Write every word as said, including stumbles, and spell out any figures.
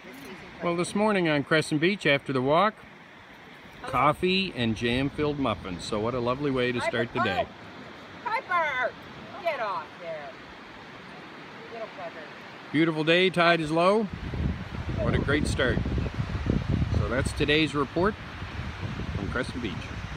Well, this morning on Crescent Beach after the walk, coffee and jam-filled muffins. So what a lovely way to start the day. Piper! Get off there. Little fucker. Beautiful day, tide is low. What a great start. So that's today's report from Crescent Beach.